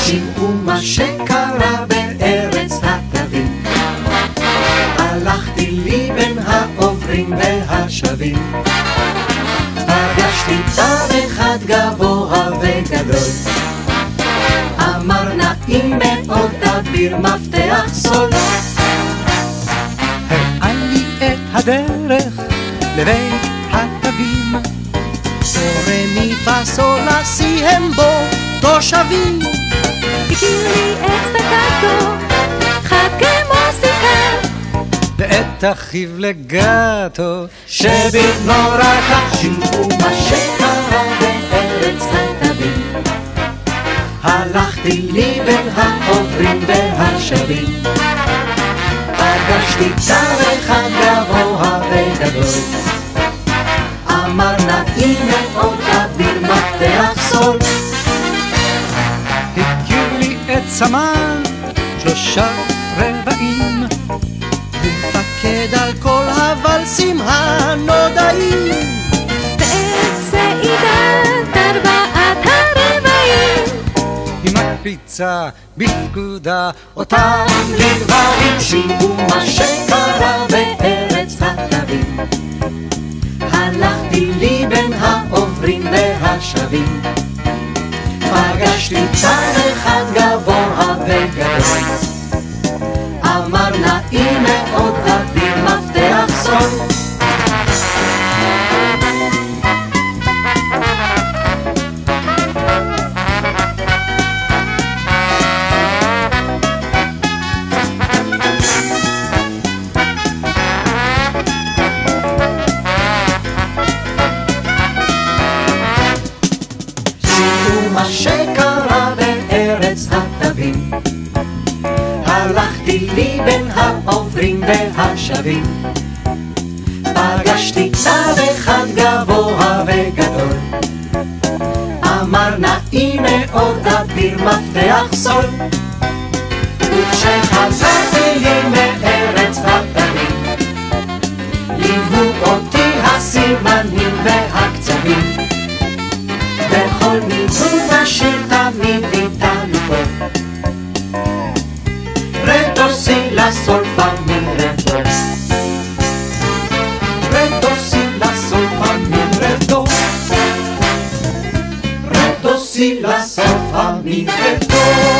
שמעו מה שקרה בארץ התווים. הלכתי לי בין העוברים והשבים, פגשתי תו אחד גבוה וגדול, אמר נעים מאוד אביר מפתח סול. הראה לי את הדרך לבית התווים, סורי מי פסול סי הם בו תושבים. הכיר לי את סטקטו, חד כמו סיכה, ואת אחיו לגטו שבנו רכה. שמעו מה שקרה בארץ התווים, הלכתי לי בין העוברים והשבים, פגשתי תו אחד גבוה וגדול, אמר נעים מאוד אביר מפתח סול. הכיר לי את סמל 3 רבעים, מפקד על כל הוולסים הנודעים, ואת סעידת 4 הרבעים, היא מקפיצה בפקודה אותם לגברים. שמעו מה שקרה בארץ התווים, הלכתי לי בין העוברים והשבים, פגשתי תו אחד גבוה וגדול, אמר נעים מאוד אביר מפתח סול. מה שקרה בארץ התווים, הלכתי לי בין העוברים והשבים, פגשתי תו אחד גבוה וגדול, אמר נעים מאוד אביר מפתח סול. וכשחזרתי לי מארץ התווים, ליוו אותי הסימנים והקצבים, בכל ניגון השיר תמיד איתנו פה, רדו סי לה סול פה מי רדו, רדו סי לה סול פה מי רדו, רדו סי לה סול פה מי רדו.